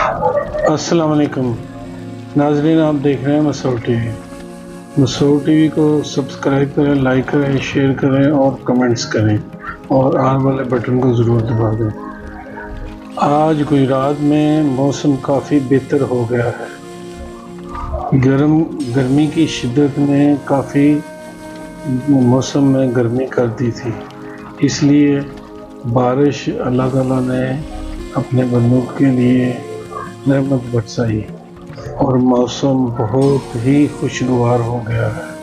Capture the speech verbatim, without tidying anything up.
अस्सलाम वालेकुम नाजरीन, आप देख रहे हैं मसूर टीवी। मसूर टीवी को सब्सक्राइब करें, लाइक करें, शेयर करें और कमेंट्स करें और आल वाले बटन को ज़रूर दबा दें। आज गुजरात में मौसम काफ़ी बेहतर हो गया है। गर्म गर्मी की शिद्दत ने काफ़ी मौसम में गर्मी कर दी थी, इसलिए बारिश अल्लाह ताला ने अपने बंदों के लिए रहमत बरसाई और मौसम बहुत ही खुशगवार हो गया है।